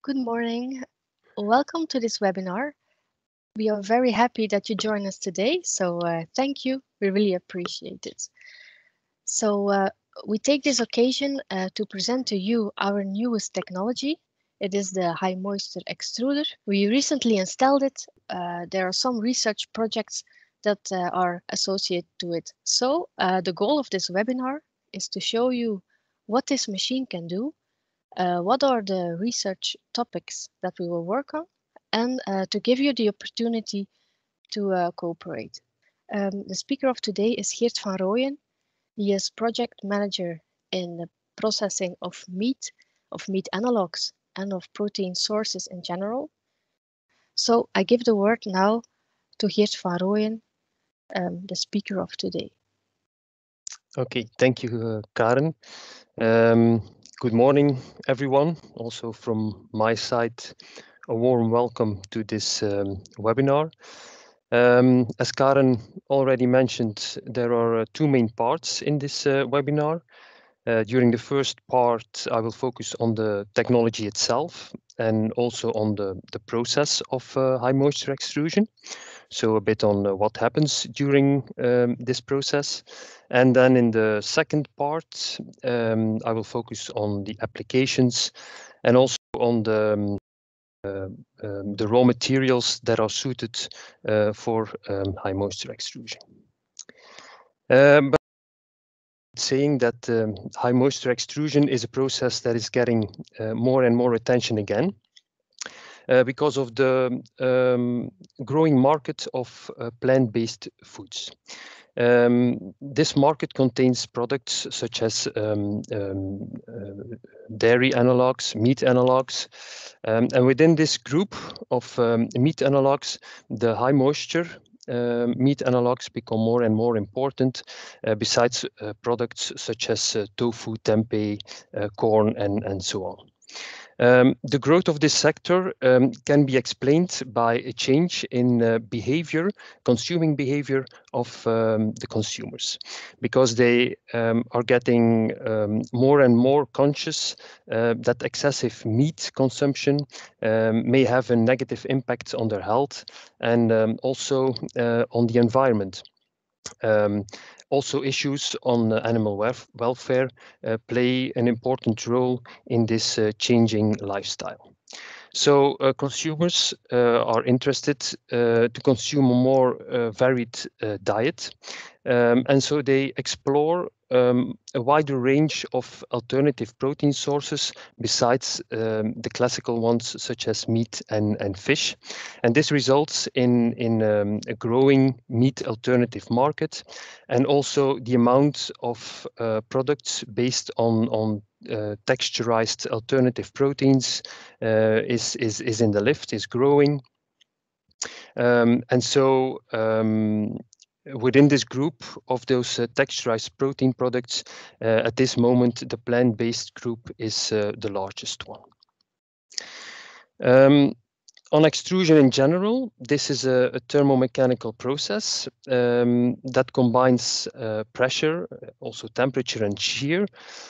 Good morning. Welcome to this webinar. We are very happy that you join us today, so thank you. We really appreciate it. So we take this occasion to present to you our newest technology. It is the high moisture extruder. We recently installed it. There are some research projects that are associated to it. So the goal of this webinar is to show you what this machine can do, what are the research topics that we will work on, and to give you the opportunity to cooperate. The speaker of today is Geert van Rooyen. He is project manager in the processing of meat analogs, and of protein sources in general. So I give the word now to Geert van Rooyen, the speaker of today. Okay, thank you, Karen. Good morning, everyone. Also from my side, a warm welcome to this webinar. As Karen already mentioned, there are two main parts in this webinar. During the first part, I will focus on the technology itself and also on the process of high moisture extrusion. So a bit on what happens during this process. And then in the second part, I will focus on the applications and also on the raw materials that are suited for high moisture extrusion. But saying that high moisture extrusion is a process that is getting more and more attention again. Because of the growing market of plant-based foods. This market contains products such as dairy analogs, meat analogs, and within this group of meat analogs, the high moisture meat analogs become more and more important, besides products such as tofu, tempeh, corn, and so on. The growth of this sector can be explained by a change in behavior, consuming behavior of the consumers, because they are getting more and more conscious that excessive meat consumption may have a negative impact on their health and also on the environment. Also, issues on animal welfare play an important role in this changing lifestyle. So consumers are interested to consume a more varied diet, and so they explore a wider range of alternative protein sources besides the classical ones such as meat and fish. And this results in a growing meat alternative market, and also the amount of products based on texturized alternative proteins is in the lift, is growing. And so within this group of those texturized protein products, at this moment, the plant-based group is the largest one. On extrusion in general, this is a thermomechanical process that combines pressure, also temperature and shear,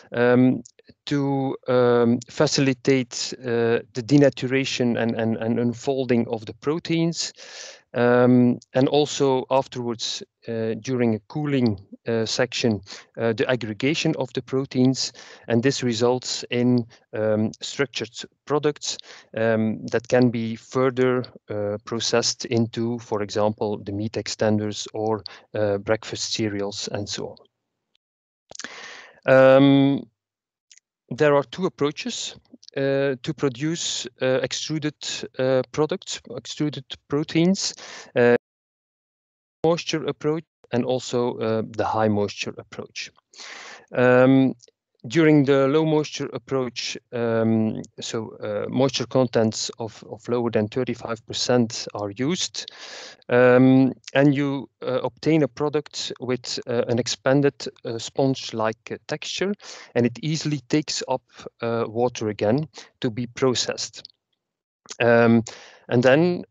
to facilitate the denaturation and unfolding of the proteins, and also afterwards, during a cooling section, the aggregation of the proteins, and this results in structured products that can be further processed into, for example, the meat extenders or breakfast cereals and so on. There are two approaches to produce extruded products, extruded proteins, moisture approach and also the high moisture approach. During the low moisture approach, moisture contents of lower than 35% are used, and you obtain a product with an expanded sponge-like texture, and it easily takes up water again to be processed. And then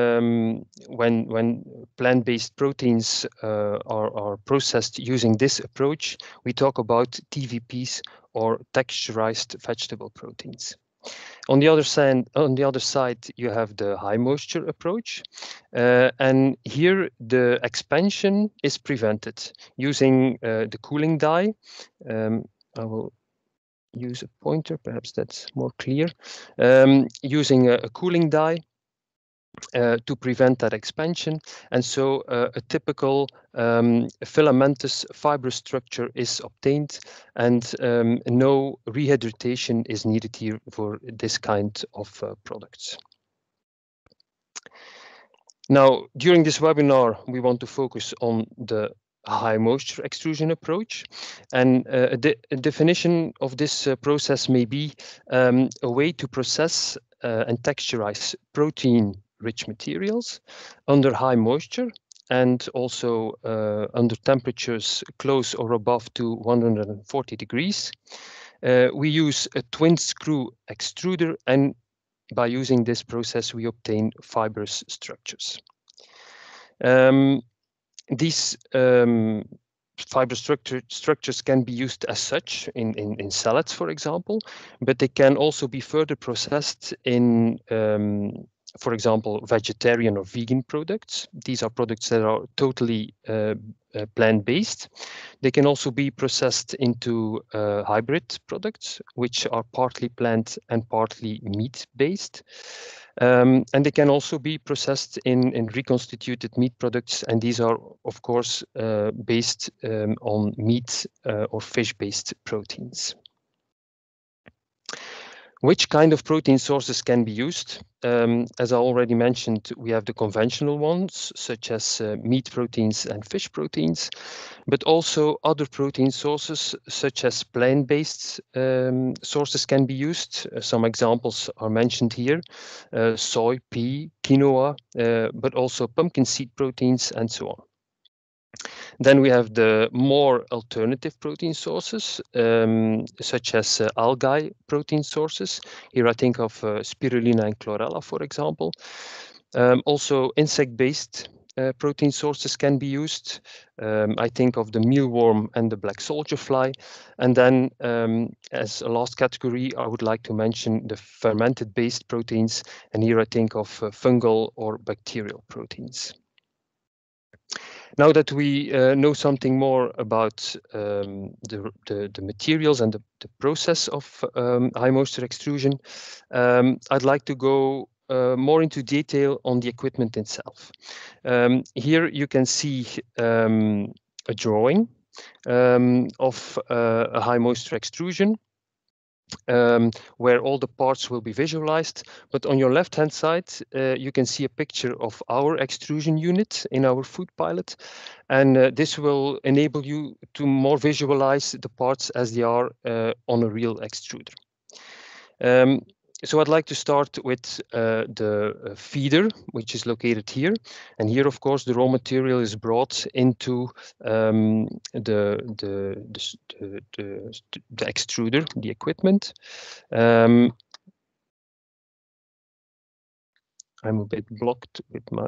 when plant-based proteins are processed using this approach, we talk about TVPs or texturized vegetable proteins. On the other side, you have the high moisture approach, and here the expansion is prevented using the cooling die. I will use a pointer, perhaps that's more clear. Using a cooling die to prevent that expansion, and so a typical filamentous fibrous structure is obtained, and no rehydration is needed here for this kind of products. Now, during this webinar, we want to focus on the high moisture extrusion approach, and a definition of this process may be a way to process and texturize protein-rich materials under high moisture and also under temperatures close or above to 140 degrees. We use a twin screw extruder, and by using this process, we obtain fibrous structures. These fiber structures can be used as such in salads, for example, but they can also be further processed in, for example, vegetarian or vegan products. These are products that are totally plant-based. They can also be processed into hybrid products, which are partly plant and partly meat-based. And they can also be processed in reconstituted meat products, and these are, of course, based on meat or fish-based proteins. Which kind of protein sources can be used? As I already mentioned, we have the conventional ones, such as meat proteins and fish proteins, but also other protein sources, such as plant-based sources can be used. Some examples are mentioned here, soy, pea, quinoa, but also pumpkin seed proteins, and so on. Then we have the more alternative protein sources, such as algae protein sources. Here I think of spirulina and chlorella, for example. Also insect-based protein sources can be used. I think of the mealworm and the black soldier fly. And then as a last category, I would like to mention the fermented-based proteins. And here I think of fungal or bacterial proteins. Now that we know something more about the materials and the process of high moisture extrusion, I'd like to go more into detail on the equipment itself. Here you can see a drawing of a high moisture extrusion, where all the parts will be visualized. But on your left-hand side, you can see a picture of our extrusion unit in our food pilot. And this will enable you to more visualize the parts as they are on a real extruder. So I'd like to start with the feeder, which is located here. And here, of course, the raw material is brought into the extruder, the equipment. I'm a bit blocked with my...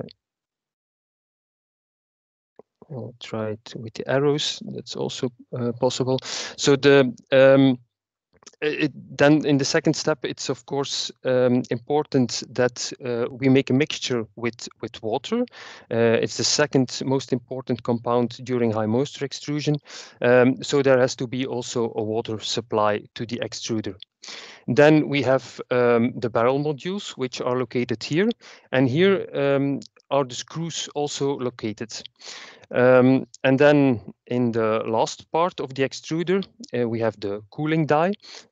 I'll try it with the arrows. That's also possible. So then in the second step, it's of course important that we make a mixture with water. It's the second most important compound during high moisture extrusion. So there has to be also a water supply to the extruder. Then we have the barrel modules, which are located here. And here are the screws also located. And then in the last part of the extruder, we have the cooling die.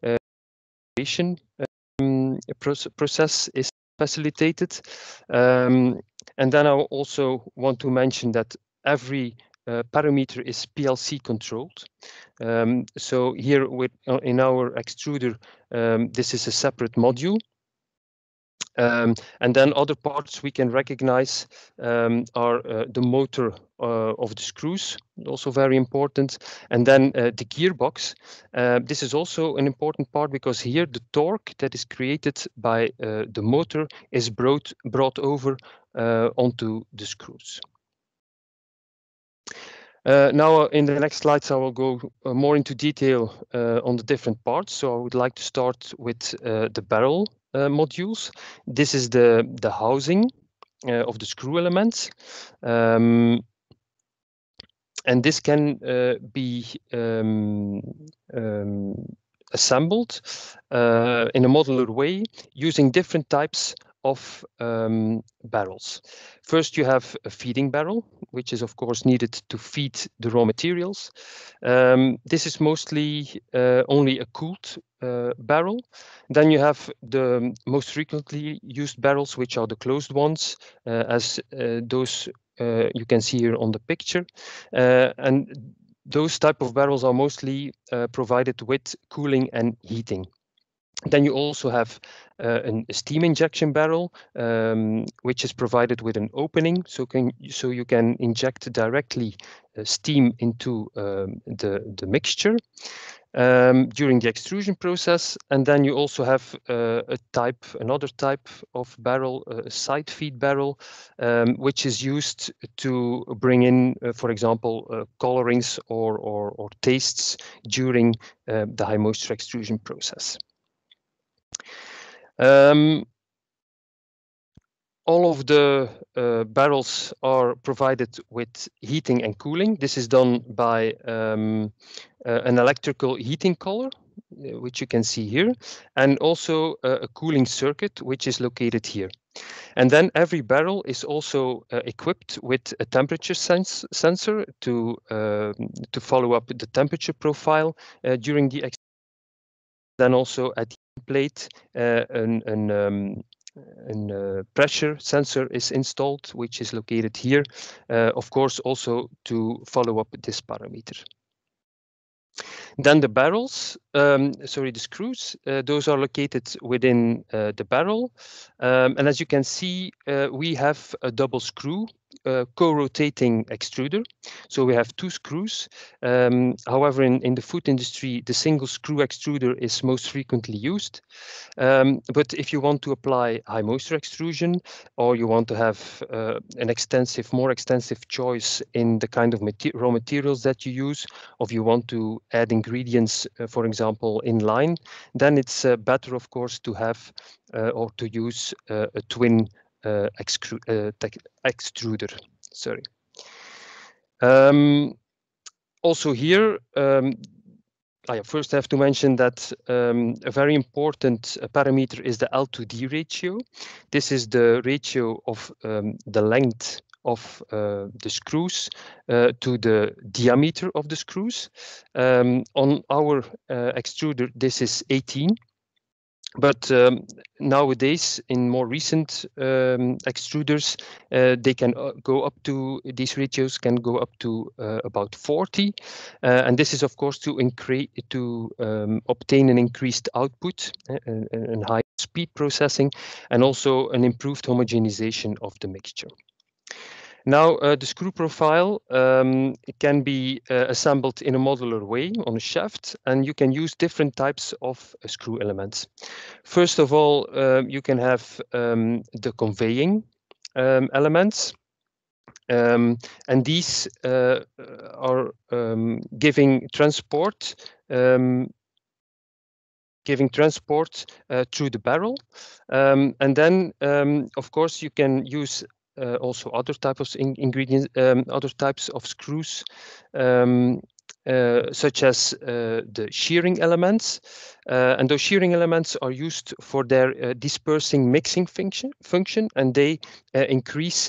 Process is facilitated. And then I also want to mention that every parameter is PLC controlled. So here in our extruder, this is a separate module. And then other parts we can recognize are the motor of the screws, also very important. And then the gearbox. This is also an important part because here the torque that is created by the motor is brought over onto the screws. Now, in the next slides, I will go more into detail on the different parts. So I would like to start with the barrel modules. This is the housing of the screw elements. And this can be assembled in a modular way using different types of barrels. First, you have a feeding barrel, which is of course needed to feed the raw materials. This is mostly only a cooled barrel. Then you have the most frequently used barrels, which are the closed ones, as those you can see here on the picture. And those type of barrels are mostly provided with cooling and heating. Then you also have a steam injection barrel, which is provided with an opening, so you can inject directly steam into the mixture during the extrusion process. And then you also have another type of barrel, a side feed barrel, which is used to bring in, for example, colorings or tastes during the high moisture extrusion process. All of the barrels are provided with heating and cooling. This is done by an electrical heating collar, which you can see here, and also a cooling circuit, which is located here. And then every barrel is also equipped with a temperature sensor to follow up the temperature profile during the extrusion. Then also at the plate, a pressure sensor is installed, which is located here, of course, also to follow up this parameter. Then the barrels, the screws, those are located within the barrel. And as you can see, we have a double screw co-rotating extruder. So we have two screws. However, in the food industry, the single screw extruder is most frequently used. But if you want to apply high moisture extrusion, or you want to have more extensive choice in the kind of raw materials that you use, or if you want to add ingredients, for example, in line, then it's better, of course, to have or to use a twin extruder. Sorry. Also here, I first have to mention that a very important parameter is the L/D ratio. This is the ratio of the length of the screws to the diameter of the screws. On our extruder, this is 18. But nowadays, in more recent extruders, they can go up to, these ratios can go up to about 40. And this is, of course, to obtain an increased output and high speed processing, and also an improved homogenization of the mixture. Now, the screw profile it can be assembled in a modular way on a shaft, and you can use different types of screw elements. First of all, you can have the conveying elements. And these are giving transport through the barrel. And then, of course, you can use also other types of ingredients, other types of screws, such as the shearing elements. And those shearing elements are used for their dispersing mixing function, and they increase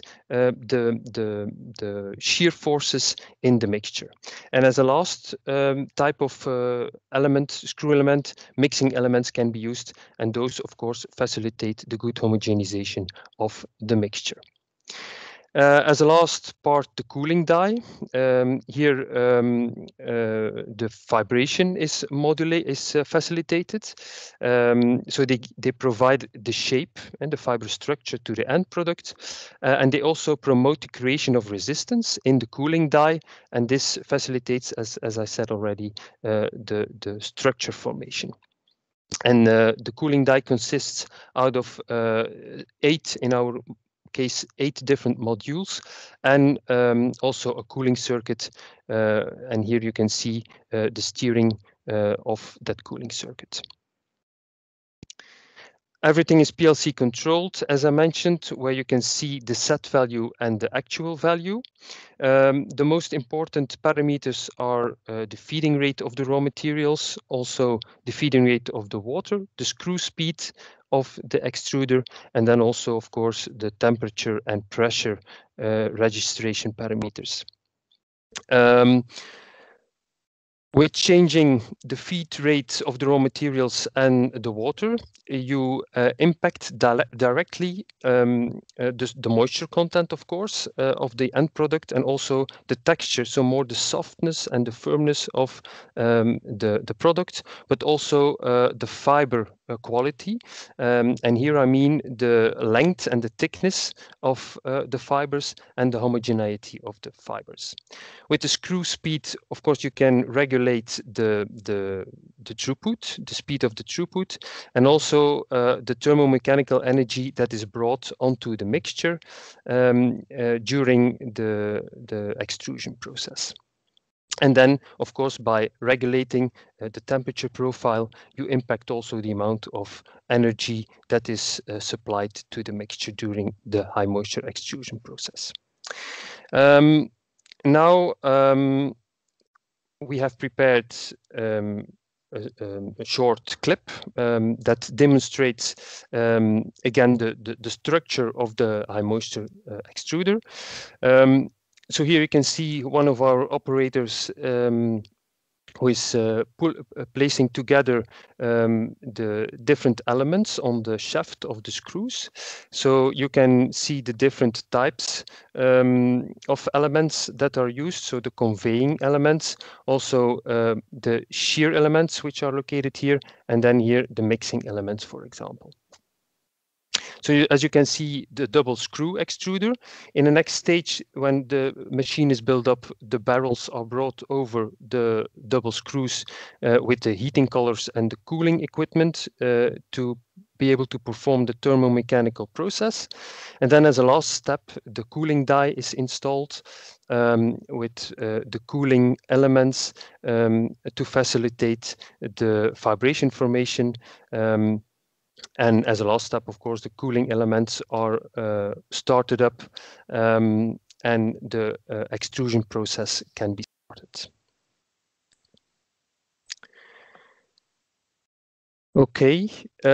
the shear forces in the mixture. And as a last type of screw element, mixing elements can be used, and those, of course, facilitate the good homogenization of the mixture. As a last part, the cooling die. Here, the vibration is facilitated. So they provide the shape and the fiber structure to the end product, and they also promote the creation of resistance in the cooling die, and this facilitates, as I said already, the structure formation. And the cooling die consists out of 8 in our case 8 different modules, and also a cooling circuit. And here you can see the steering of that cooling circuit. Everything is PLC controlled, as I mentioned, where you can see the set value and the actual value. The most important parameters are the feeding rate of the raw materials, also the feeding rate of the water, the screw speed of the extruder, and then also, of course, the temperature and pressure registration parameters. With changing the feed rate of the raw materials and the water, you impact directly the moisture content, of course, of the end product, and also the texture, so more the softness and the firmness of the product, but also the fiber quality. And here I mean the length and the thickness of the fibers and the homogeneity of the fibers. With the screw speed, of course, you can regulate the throughput, the speed of the throughput, and also the thermomechanical energy that is brought onto the mixture during the extrusion process. And then, of course, by regulating the temperature profile, you impact also the amount of energy that is supplied to the mixture during the high moisture extrusion process. Now, we have prepared a short clip that demonstrates again the structure of the high moisture extruder. So here you can see one of our operators who is placing together the different elements on the shaft of the screws. So you can see the different types of elements that are used. So the conveying elements, also the shear elements, which are located here, and then here the mixing elements, for example. So as you can see, the double screw extruder. In the next stage, when the machine is built up, the barrels are brought over the double screws with the heating collars and the cooling equipment to be able to perform the thermomechanical process. And then as a last step, the cooling die is installed with the cooling elements to facilitate the vibration formation. And as a last step, of course, the cooling elements are started up and the extrusion process can be started. Okay,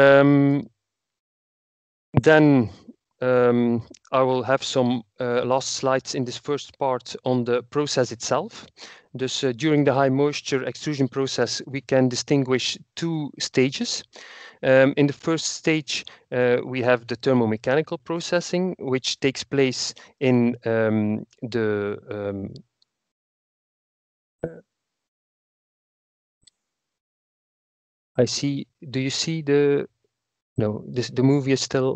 then I will have some last slides in this first part on the process itself. Dus during the high moisture extrusion process, we can distinguish two stages. In the first stage, we have the thermomechanical processing, which takes place in I see, do you see the, no, the movie is still,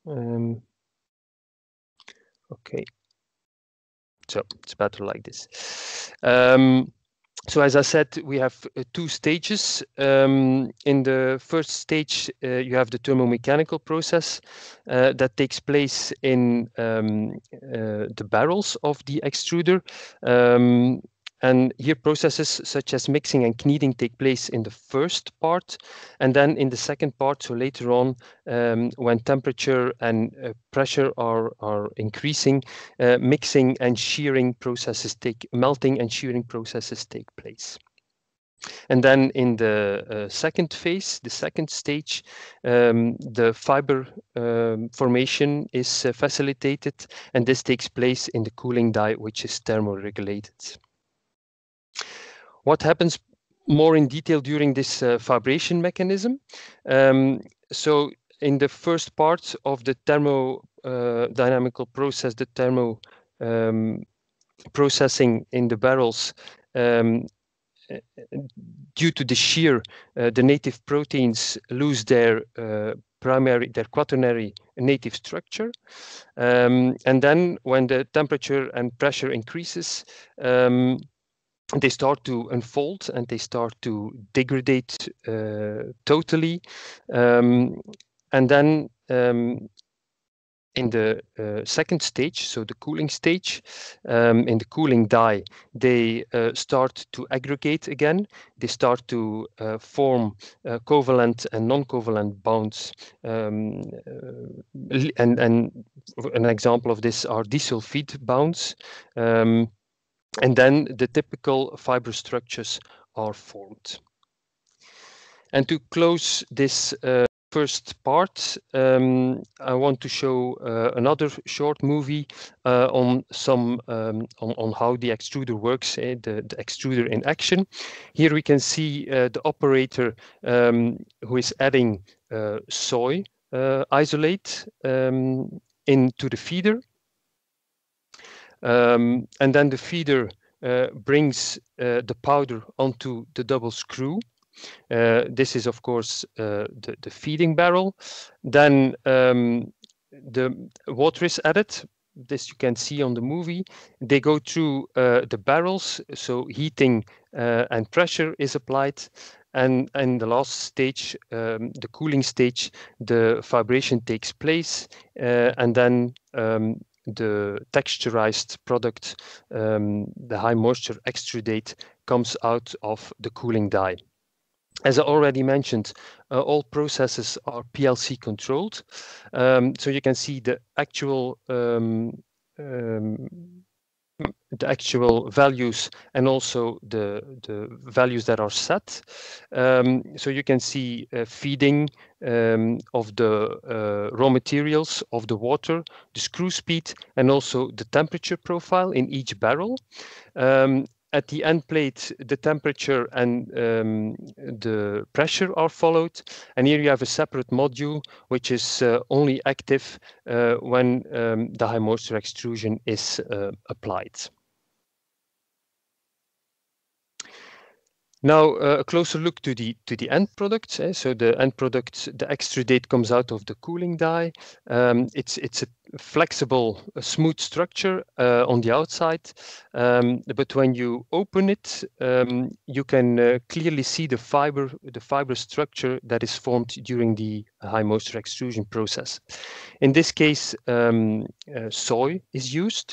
okay. So it's better like this. So as I said, we have two stages. In the first stage, you have the thermomechanical process that takes place in the barrels of the extruder. And here processes such as mixing and kneading take place in the first part. And then in the second part, so later on, when temperature and pressure are increasing, mixing and shearing processes melting and shearing processes take place. And then in the second phase, the second stage, the fiber formation is facilitated, and this takes place in the cooling die, which is thermoregulated. What happens more in detail during this vibration mechanism? So in the first part of the thermodynamical process, the thermo processing in the barrels, due to the shear, the native proteins lose their quaternary native structure. And then when the temperature and pressure increases, they start to unfold and they start to degrade totally. And then in the second stage, so the cooling stage, in the cooling die, they start to aggregate again. They start to form covalent and non-covalent bonds. And an example of this are disulfide bonds. And then the typical fiber structures are formed. And to close this first part, I want to show another short movie on some on how the extruder works, the extruder in action. Here we can see the operator who is adding soy isolate into the feeder. And then the feeder brings the powder onto the double screw. This is, of course, the feeding barrel. Then the water is added. This you can see on the movie. They go through the barrels, so heating and pressure is applied. And in the last stage, the cooling stage, the vibration takes place, and then the texturized product, the high moisture extrudate, comes out of the cooling die. As I already mentioned, all processes are PLC controlled. So you can see the actual values and also the values that are set. So you can see feeding of the raw materials, of the water, the screw speed, and also the temperature profile in each barrel. At the end plate, the temperature and the pressure are followed. And here you have a separate module, which is only active when the high moisture extrusion is applied. Now, a closer look to the end product. So the end product, the extrudate, comes out of the cooling die. It's a flexible, smooth structure on the outside, but when you open it, you can clearly see the fiber structure that is formed during the high moisture extrusion process. In this case, soy is used.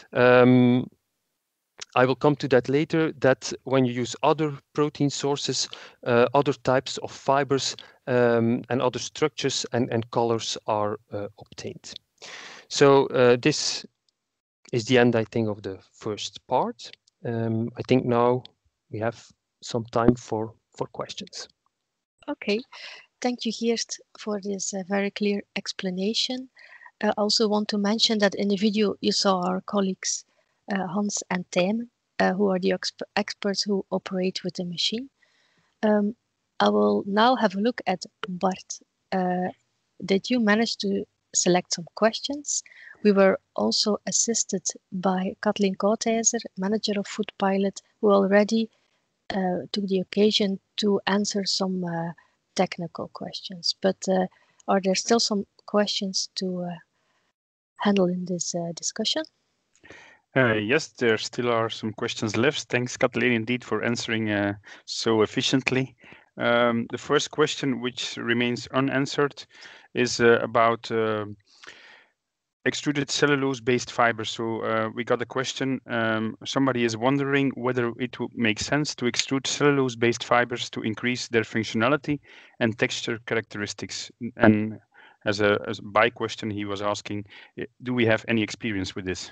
I will come to that later, that when you use other protein sources, other types of fibers and other structures and colors are obtained. So this is the end, I think, of the first part. I think now we have some time for questions. Okay, thank you, Geert, for this very clear explanation. I also want to mention that in the video you saw our colleagues Hans and Tijmen, who are the experts who operate with the machine. I will now have a look at Bart. Did you manage to select some questions? We were also assisted by Kathleen Kotheiser, manager of Food Pilot, who already took the occasion to answer some technical questions. But are there still some questions to handle in this discussion? Yes, there still are some questions left. Thanks, Kathleen, indeed, for answering so efficiently. The first question, which remains unanswered, is about extruded cellulose-based fibers. So we got a question. Somebody is wondering whether it would make sense to extrude cellulose-based fibers to increase their functionality and texture characteristics. And as a by question, he was asking, do we have any experience with this?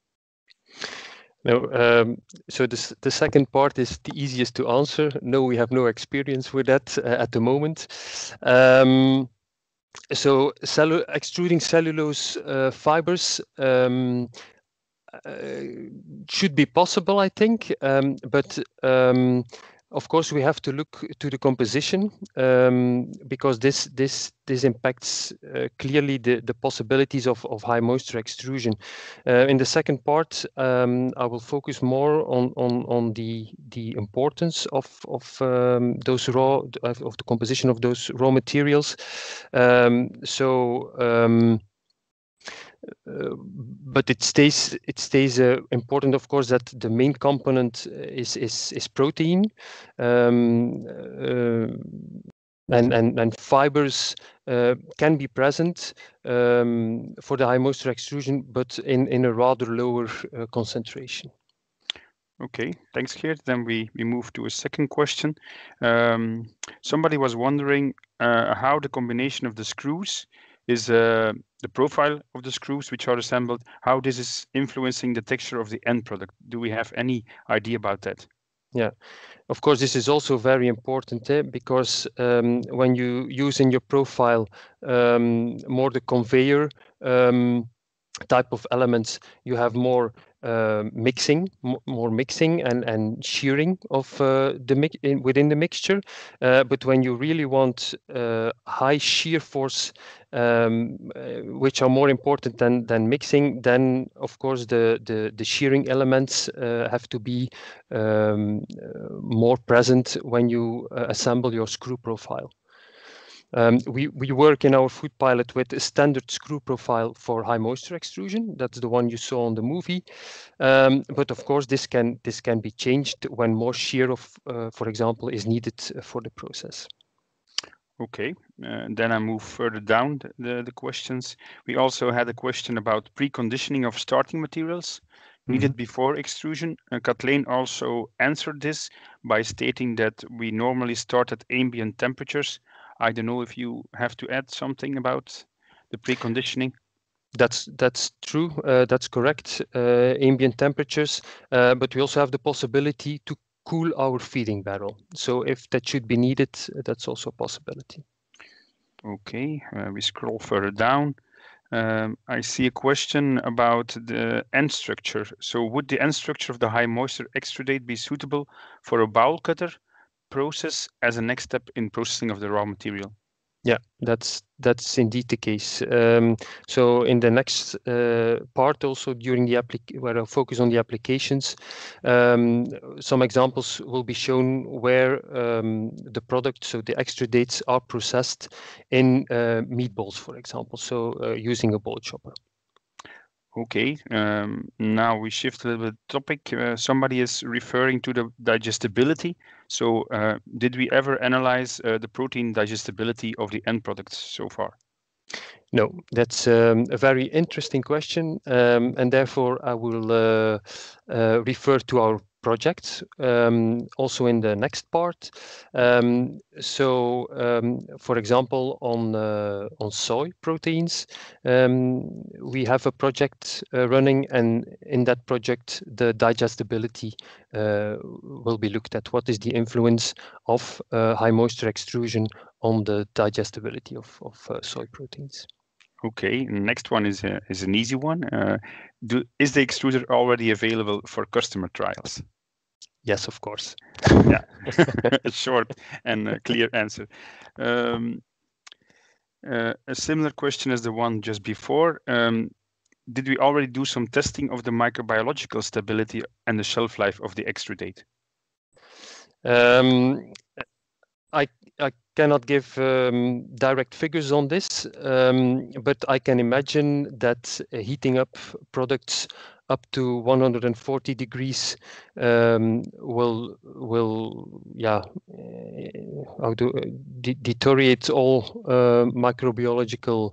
No, so the second part is the easiest to answer. No, we have no experience with that at the moment. So extruding cellulose fibers should be possible, I think, but of course we have to look to the composition because this impacts clearly the possibilities of high moisture extrusion. In the second part, I will focus more on the importance of those of the composition of those raw materials. But it stays important, of course, that the main component is protein. and fibers can be present for the high moisture extrusion, but in a rather lower concentration. Okay, thanks, Geert. Then we move to a second question. Somebody was wondering how the combination of the screws is the profile of the screws which are assembled, how this is influencing the texture of the end product. Do we have any idea about that? Yeah, of course, this is also very important because when you use in your profile more the conveyor type of elements, you have more mixing, more mixing and shearing of within the mixture. But when you really want high shear force, which are more important than mixing, then of course the shearing elements have to be more present when you assemble your screw profile. We work in our food pilot with a standard screw profile for high moisture extrusion. That's the one you saw on the movie. But of course, this can be changed when more shear of, for example, is needed for the process. Okay, then I move further down the questions. We also had a question about preconditioning of starting materials needed before extrusion. Kathleen also answered this by stating that we normally start at ambient temperatures. I don't know if you have to add something about the preconditioning. That's true. That's correct. Ambient temperatures, but we also have the possibility to cool our feeding barrel. So if that should be needed, that's also a possibility. Okay, we scroll further down. I see a question about the end structure. So would the end structure of the high moisture extrudate be suitable for a bowl cutter process as a next step in processing of the raw material? Yeah, that's indeed the case. So in the next part, also during the where I'll focus on the applications, some examples will be shown where the product, so the extrudates, are processed in meatballs, for example. So using a bowl chopper. Okay, now we shift a little bit topic. Somebody is referring to the digestibility. So did we ever analyze the protein digestibility of the end products so far? No, that's a very interesting question, and therefore I will refer to our project also in the next part. For example, on soy proteins, we have a project running, and in that project, the digestibility will be looked at. What is the influence of high moisture extrusion on the digestibility of soy proteins? Okay, next one is an easy one. Is the extruder already available for customer trials? Yes, of course. Yeah, a short and clear answer. A similar question as the one just before. Did we already do some testing of the microbiological stability and the shelf life of the extrudate? I cannot give direct figures on this, but I can imagine that heating up products up to 140 degrees will deteriorate all microbiological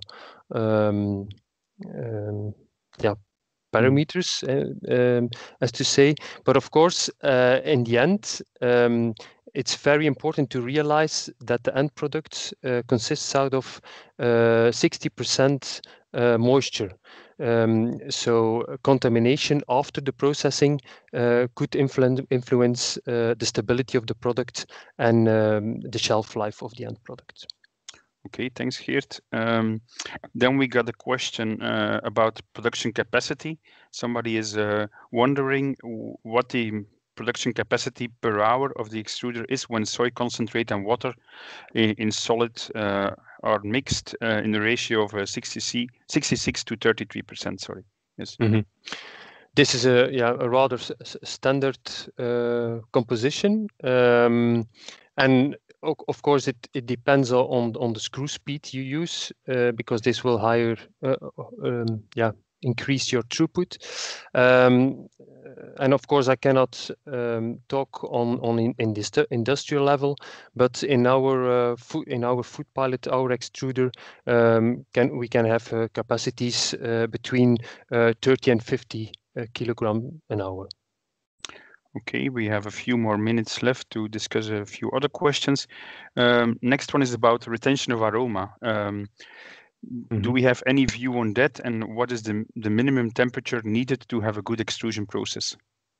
parameters, as to say. But of course, in the end, it's very important to realize that the end product consists out of 60% moisture. So contamination after the processing could influence the stability of the product and the shelf life of the end product. Okay, thanks, Geert. Then we got a question about production capacity. Somebody is wondering what the production capacity per hour of the extruder is when soy concentrate and water in solid are mixed in the ratio of 66 to 33%. Sorry. Yes. Mm-hmm. This is a rather standard composition, and of course it depends on the screw speed you use because this will increase your throughput. and of course I cannot talk on industrial level, but in our food pilot, our extruder we can have capacities between 30 and 50 kilogram an hour. Okay, we have a few more minutes left to discuss a few other questions. Next one is about retention of aroma. Do we have any view on that, and what is the minimum temperature needed to have a good extrusion process?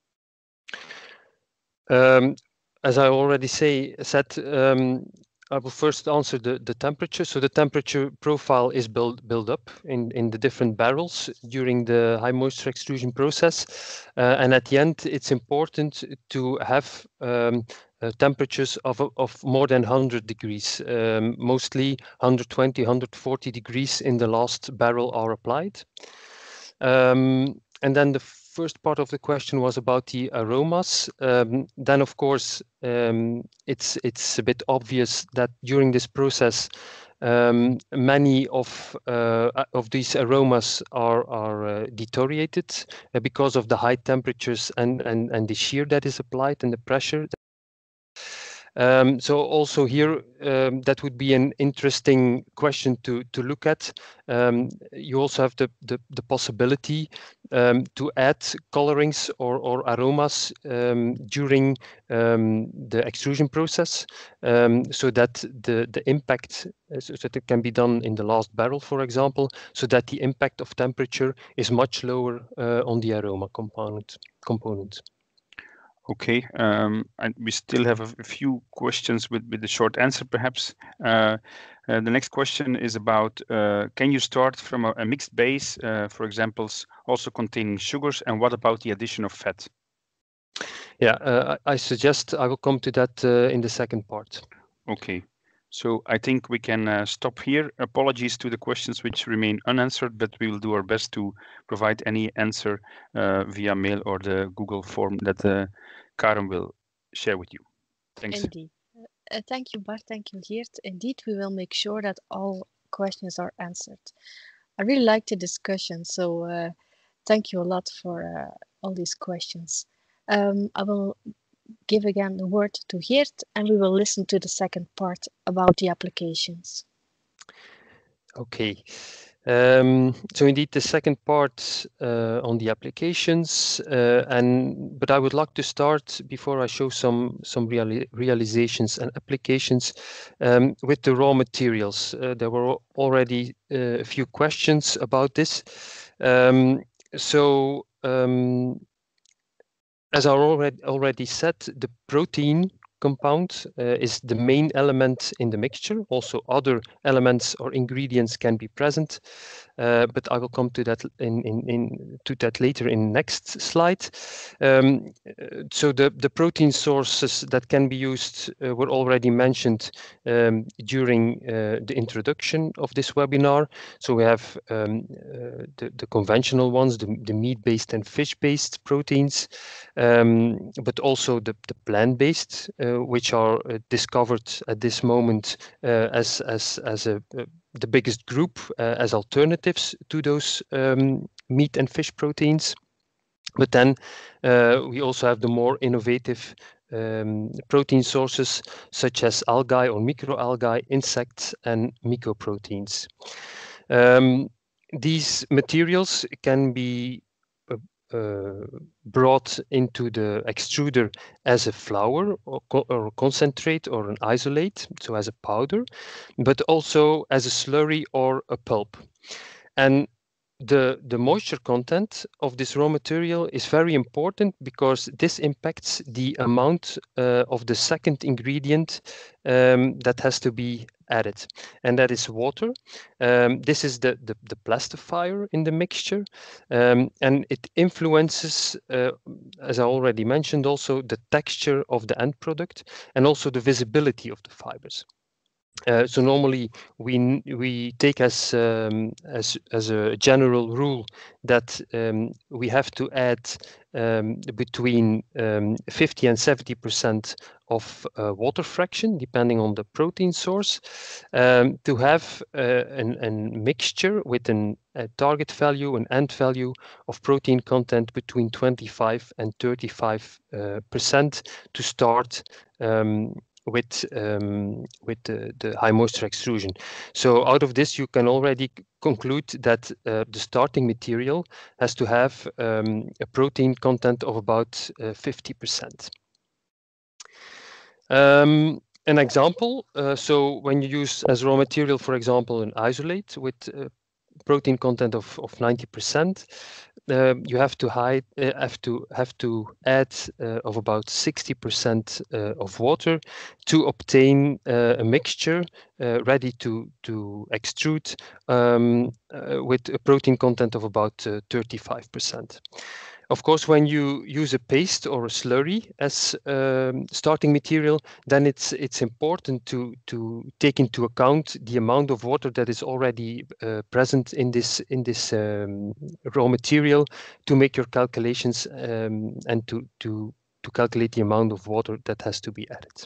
As I already said, I will first answer the temperature. So the temperature profile is built up in the different barrels during the high moisture extrusion process. And at the end, it's important to have temperatures of more than 100 degrees. Mostly 120, 140 degrees in the last barrel are applied. And then the first part of the question was about the aromas. Then, of course, it's a bit obvious that during this process, many of these aromas are deteriorated because of the high temperatures and the shear that is applied and the pressure. So also here, that would be an interesting question to look at. You also have the possibility to add colorings or aromas during the extrusion process, so that the impact, so that it can be done in the last barrel, for example, so that the impact of temperature is much lower on the aroma component. Okay, and we still have a few questions with the short answer, perhaps. The next question is about, can you start from a mixed base, for example, also containing sugars, and what about the addition of fat? Yeah, I suggest I will come to that in the second part. Okay, so I think we can stop here. Apologies to the questions which remain unanswered, but we will do our best to provide any answer via mail or the Google form that Karen will share with you. Thanks. Indeed. Thank you, Bart. Thank you, Geert. Indeed, we will make sure that all questions are answered. I really liked the discussion, so thank you a lot for all these questions. I will give again the word to Geert, and we will listen to the second part about the applications. Okay. So indeed, the second part on the applications, but I would like to start before I show some realizations and applications with the raw materials. There were already a few questions about this. As I already said, the protein compound is the main element in the mixture. Also, other elements or ingredients can be present, but I will come to that to that later in next slide. So the protein sources that can be used were already mentioned during the introduction of this webinar. So we have the conventional ones, the meat-based and fish-based proteins, but also the plant-based, which are discovered at this moment as the biggest group as alternatives to those meat and fish proteins. But then we also have the more innovative protein sources such as algae or microalgae, insects, and mycoproteins. These materials can be brought into the extruder as a flour or concentrate or an isolate, so as a powder, but also as a slurry or a pulp. And the moisture content of this raw material is very important because this impacts the amount of the second ingredient that has to be added, and that is water. This is the plastifier in the mixture, and it influences, as I already mentioned, also the texture of the end product and also the visibility of the fibers. So normally we take as a general rule that we have to add between 50 and 70% of water fraction, depending on the protein source, to have a mixture with an a target value, an end value of protein content between 25 and 35% to start with the high moisture extrusion. So out of this, you can already conclude that the starting material has to have a protein content of about 50%. An example, so when you use as raw material, for example, an isolate with protein content of 90%, you have to add of about 60% of water to obtain a mixture ready to extrude with a protein content of about 35%. Of course, when you use a paste or a slurry as starting material, then it's important to take into account the amount of water that is already present in this raw material to make your calculations and to calculate the amount of water that has to be added.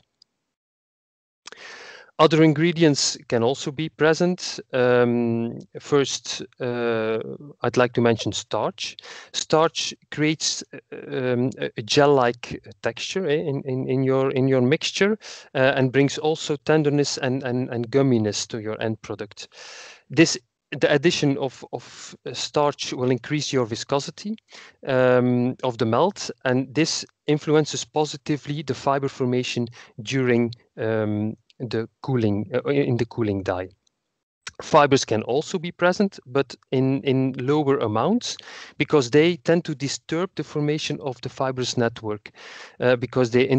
Other ingredients can also be present. First, I'd like to mention starch. Starch creates a gel-like texture in your mixture and brings also tenderness and gumminess to your end product. The addition of starch will increase your viscosity of the melt, and this influences positively the fiber formation during the cooling in the cooling die. Fibers can also be present, but in lower amounts, because they tend to disturb the formation of the fibrous network because they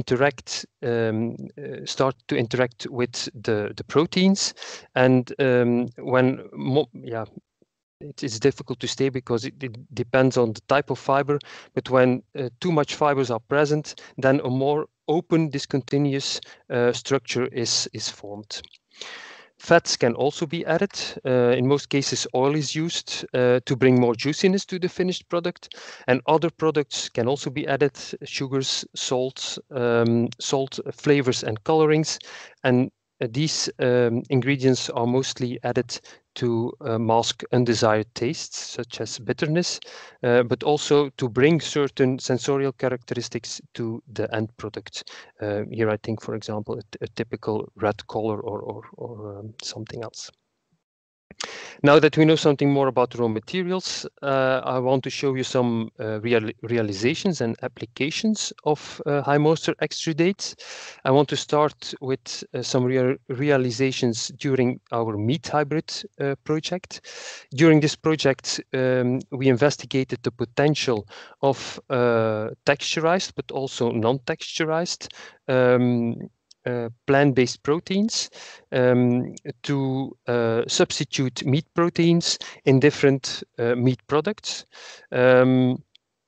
start to interact with the proteins, and it is difficult to say because it depends on the type of fiber, but when too much fibers are present, then a more open, discontinuous structure is formed. Fats can also be added. In most cases, oil is used to bring more juiciness to the finished product, and other products can also be added: sugars, salts, flavors, and colorings. And these ingredients are mostly added to mask undesired tastes, such as bitterness, but also to bring certain sensorial characteristics to the end product. Here, I think, for example, a typical red color or something else. Now that we know something more about raw materials, I want to show you some realizations and applications of high moisture extrudates. I want to start with some realizations during our meat hybrid project. During this project, we investigated the potential of texturized but also non-texturized plant-based proteins to substitute meat proteins in different meat products. The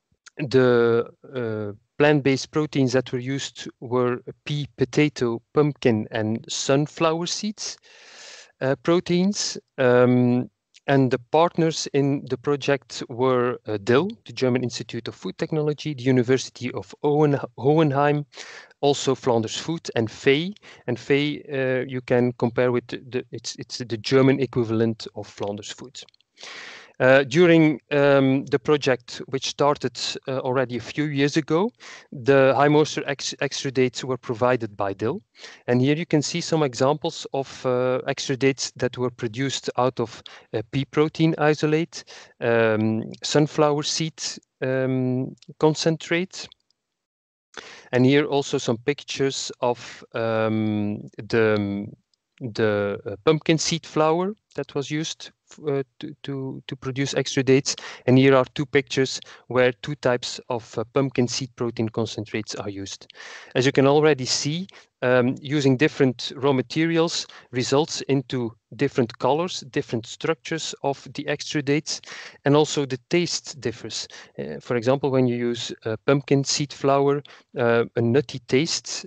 plant-based proteins that were used were pea, potato, pumpkin, and sunflower seeds proteins. And the partners in the project were DIL, the German Institute of Food Technology, the University of Hohenheim, also Flanders Food, and FEI. And FEI you can compare with it's the German equivalent of Flanders Food. During the project, which started already a few years ago, the high moisture extrudates were provided by DIL. And here you can see some examples of extrudates that were produced out of pea protein isolate, sunflower seed concentrate. And here also some pictures of the pumpkin seed flour that was used to produce extrudates. And here are two pictures where two types of pumpkin seed protein concentrates are used. As you can already see, using different raw materials results into different colors, different structures of the extrudates, and also the taste differs. For example, when you use pumpkin seed flour, a nutty taste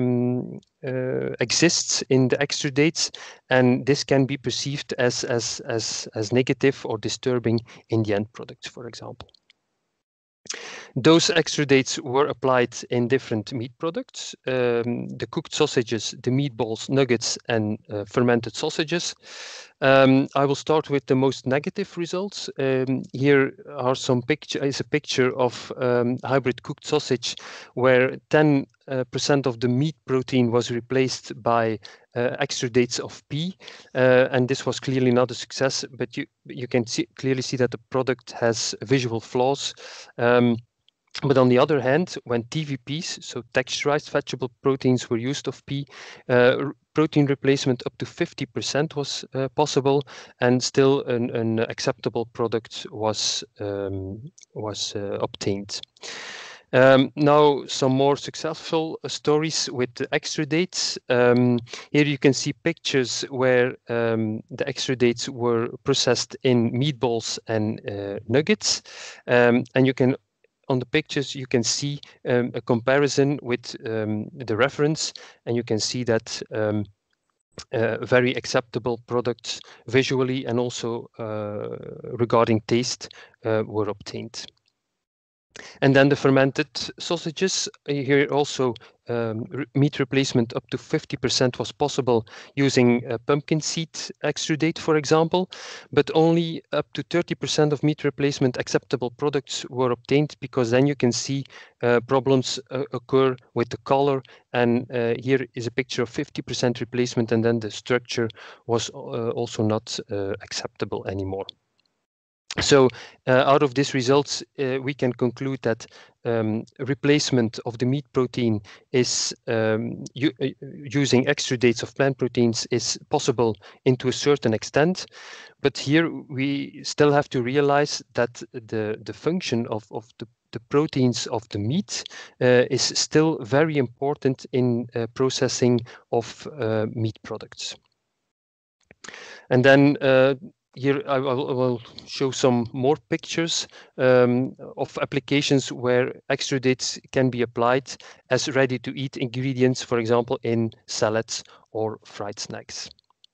exists in the extrudates, and this can be perceived as negative or disturbing in the end product, for example. Those extrudates were applied in different meat products, the cooked sausages, the meatballs, nuggets, and fermented sausages. I will start with the most negative results. Here are some is a picture of hybrid cooked sausage where 10% of the meat protein was replaced by extrudates of P, and this was clearly not a success. But you can clearly see that the product has visual flaws. But on the other hand, when TVPs, so texturized vegetable proteins, were used of P, protein replacement up to 50% was possible, and still an acceptable product was obtained. Now, some more successful stories with the extrudates. Here you can see pictures where the extrudates were processed in meatballs and nuggets, and you can on the pictures, you can see a comparison with the reference, and you can see that very acceptable products visually and also regarding taste were obtained. And then the fermented sausages, here also meat replacement up to 50% was possible using a pumpkin seed extrudate, for example, but only up to 30% of meat replacement acceptable products were obtained, because then you can see problems occur with the color. And here is a picture of 50% replacement, and then the structure was also not acceptable anymore. So out of these results, we can conclude that replacement of the meat protein is using extrudates of plant proteins is possible into a certain extent. But here we still have to realize that the function of the proteins of the meat is still very important in processing of meat products. And then here I will show some more pictures of applications where extrudates can be applied as ready-to-eat ingredients, for example, in salads or fried snacks.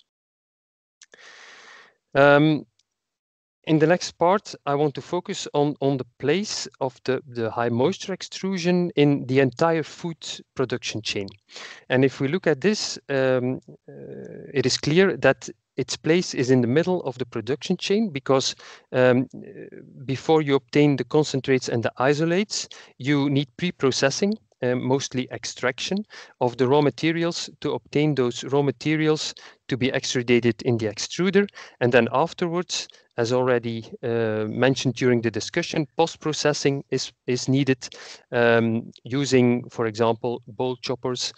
In the next part, I want to focus on the place of the high moisture extrusion in the entire food production chain. And if we look at this, it is clear that its place is in the middle of the production chain, because before you obtain the concentrates and the isolates, you need pre-processing, mostly extraction of the raw materials to obtain those raw materials to be extrudated in the extruder. And then afterwards, as already mentioned during the discussion, post-processing is needed using, for example, bowl choppers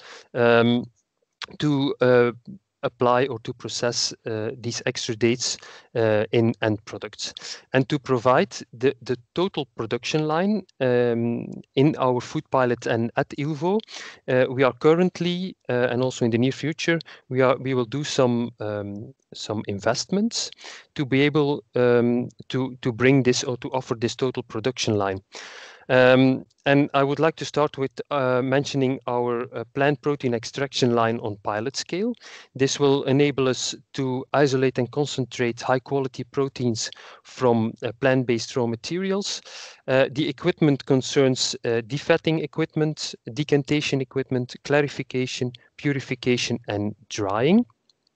to apply or to process these extrudates in end products. And to provide the total production line in our food pilot and at ILVO, we are currently, and also in the near future, we will do some investments to be able to bring this or to offer this total production line. And I would like to start with mentioning our plant protein extraction line on pilot scale. This will enable us to isolate and concentrate high quality proteins from plant-based raw materials. The equipment concerns defatting equipment, decantation equipment, clarification, purification, and drying.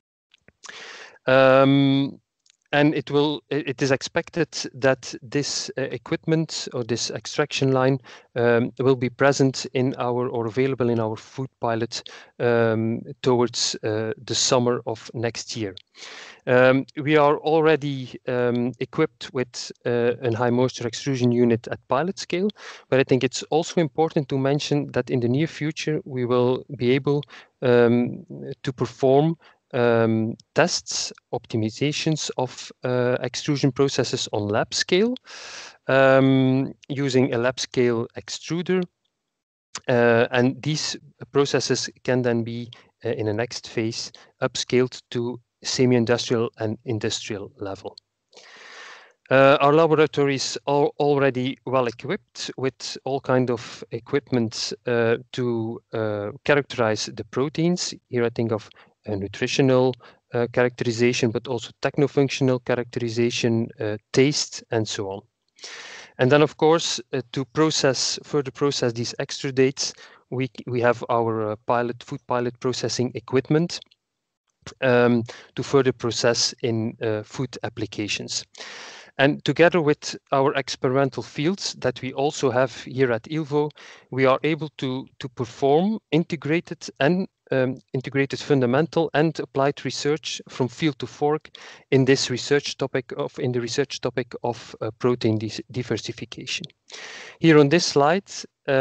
And it is expected that this equipment or this extraction line will be present in or available in our food pilot towards the summer of next year. We are already equipped with a high moisture extrusion unit at pilot scale, but I think it's also important to mention that in the near future we will be able to perform tests, optimizations of extrusion processes on lab scale, using a lab scale extruder. And these processes can then be, in the next phase, upscaled to semi-industrial and industrial level. Our laboratories are already well equipped with all kinds of equipment to characterize the proteins. Here I think of nutritional characterization, but also techno-functional characterization, taste, and so on. And then, of course, to further process these extrudates, we have our food pilot processing equipment. to further process in food applications. And together with our experimental fields that we also have here at ILVO, we are able to perform integrated fundamental and applied research from field to fork in this research topic of protein diversification. Here on this slide,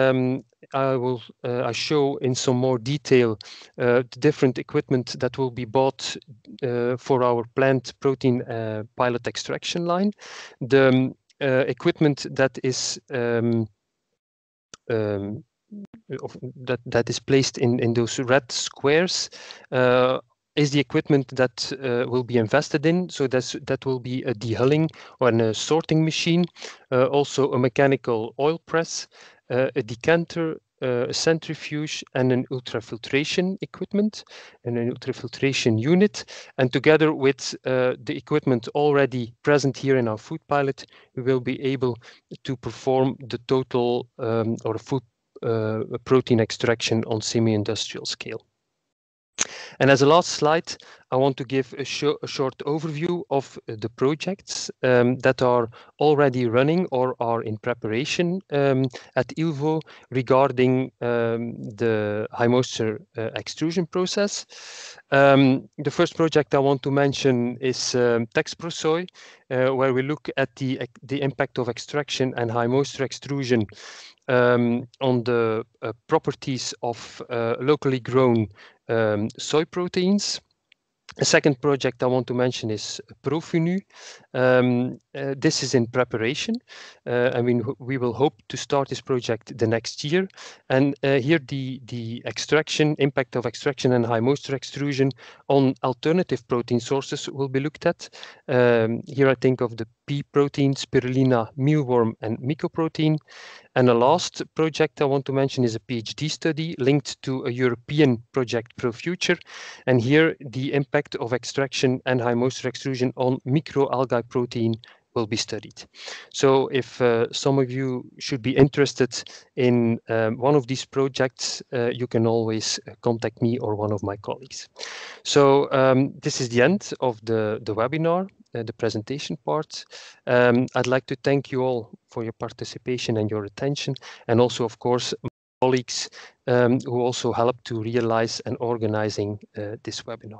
I show in some more detail the different equipment that will be bought for our plant protein pilot extraction line. The equipment that is that is placed in those red squares is the equipment that will be invested in. So that will be a dehulling or a sorting machine, also a mechanical oil press, a decanter, a centrifuge, and an ultrafiltration equipment and an ultrafiltration unit. And together with the equipment already present here in our food pilot, we will be able to perform the total or food protein extraction on semi-industrial scale. And as a last slide, I want to give a short overview of the projects that are already running or are in preparation at ILVO regarding the high moisture extrusion process. The first project I want to mention is Texprosoy, where we look at the impact of extraction and high moisture extrusion on the properties of locally grown soy proteins. A second project I want to mention is Profinu. This is in preparation. I mean, we will hope to start this project the next year. And here the impact of extraction and high moisture extrusion on alternative protein sources will be looked at. Here I think of the pea protein, spirulina, mealworm, and mycoprotein. And the last project I want to mention is a PhD study linked to a European project ProFuture. And here the impact of extraction and high moisture extrusion on microalgae protein will be studied. So if some of you should be interested in one of these projects, you can always contact me or one of my colleagues. So this is the end of the webinar. The presentation part. I'd like to thank you all for your participation and your attention, and also, of course, my colleagues who also helped to realize and organizing this webinar.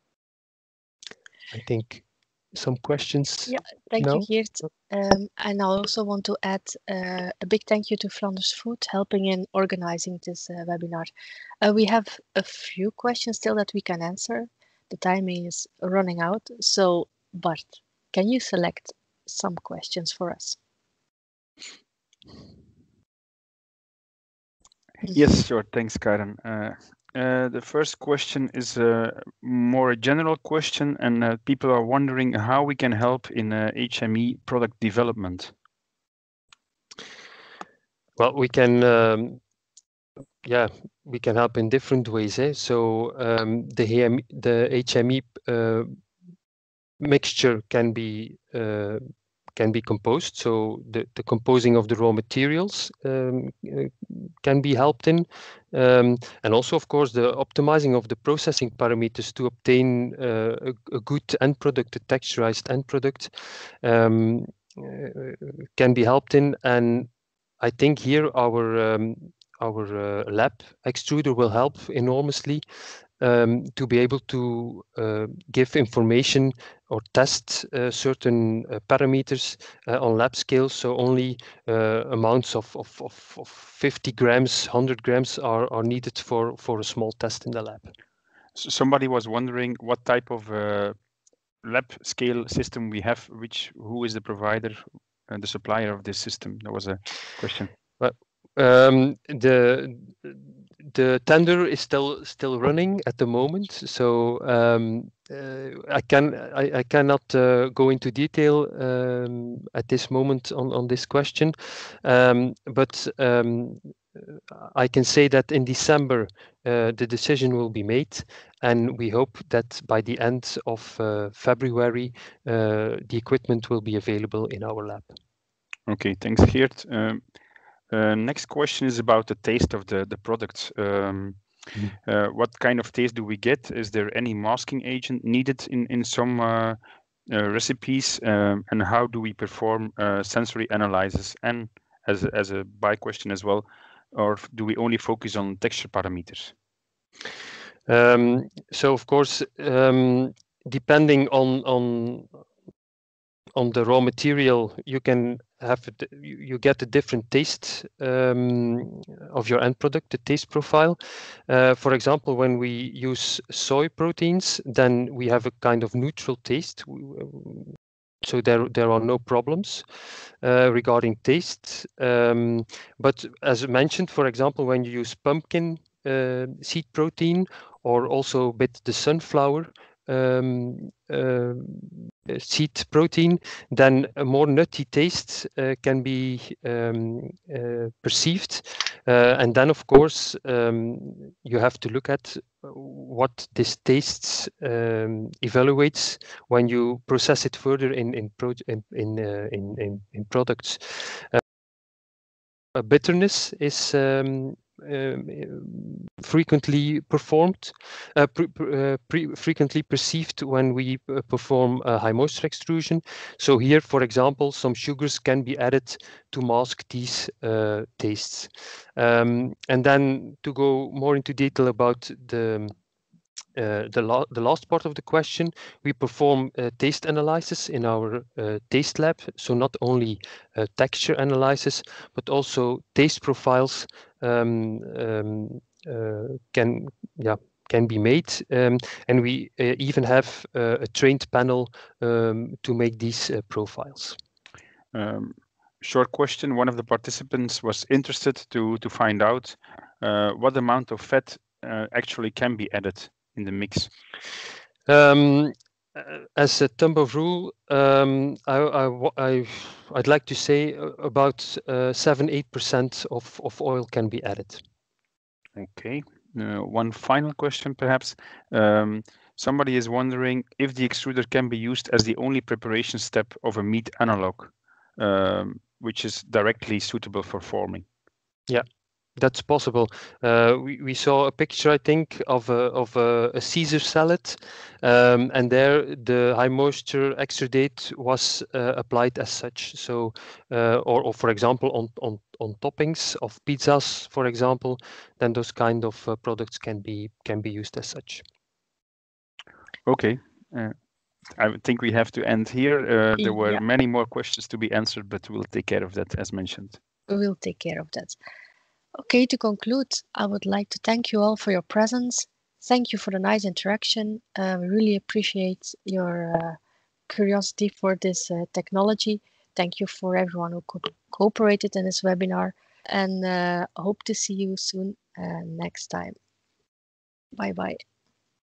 I think some questions. Yeah, thank you, Geert. And I also want to add a big thank you to Flanders Food helping in organizing this webinar. We have a few questions still that we can answer. The timing is running out, so Bart, can you select some questions for us? Yes, sure. Thanks, Karen. The first question is more a general question, and people are wondering how we can help in HME product development. Well, we can, we can help in different ways. So the HME mixture can be composed, so the composing of the raw materials can be helped in, and also, of course, the optimizing of the processing parameters to obtain a good end product, a texturized end product, can be helped in. And I think here our lab extruder will help enormously to be able to give information or test certain parameters on lab scale. So only amounts of 50 grams, 100 grams are needed for a small test in the lab. So somebody was wondering what type of lab scale system we have, who is the provider and the supplier of this system? That was a question. Well, the tender is still running at the moment, so I cannot go into detail at this moment on this question, but I can say that in December the decision will be made, and we hope that by the end of February the equipment will be available in our lab. Okay, thanks, Geert. Next question is about the taste of the product. What kind of taste do we get? Is there any masking agent needed in some recipes? And how do we perform sensory analysis? And as a by question as well, or do we only focus on texture parameters? So of course, depending on the raw material, you can have you get a different taste of your end product, the taste profile. For example, when we use soy proteins, then we have a kind of neutral taste. So there are no problems regarding taste. But as mentioned, for example, when you use pumpkin seed protein or also a bit the sunflower seed protein, then a more nutty taste can be perceived. And then, of course, you have to look at what this taste evaluates when you process it further in products. Bitterness is frequently performed, frequently perceived when we perform a high moisture extrusion. So here, for example, some sugars can be added to mask these tastes. And then to go more into detail about the last part of the question, we perform taste analysis in our taste lab. So not only texture analysis, but also taste profiles can be made. And we even have a trained panel to make these profiles. Short question. One of the participants was interested to find out what amount of fat actually can be added in the mix. As a thumb of rule, I'd like to say about 7-8% of oil can be added. Okay. One final question, perhaps. Somebody is wondering if the extruder can be used as the only preparation step of a meat analog, which is directly suitable for forming. Yeah, that's possible. We saw a picture, I think, of a Caesar salad, and there the high moisture extrudate was applied as such. So, or for example, on toppings of pizzas, for example, then those kind of products can be used as such. Okay. I think we have to end here. There were many more questions to be answered, but we'll take care of that as mentioned. We will take care of that. Okay, to conclude, I would like to thank you all for your presence. Thank you for the nice interaction. We really appreciate your curiosity for this technology. Thank you for everyone who cooperated in this webinar, and hope to see you soon next time. Bye-bye.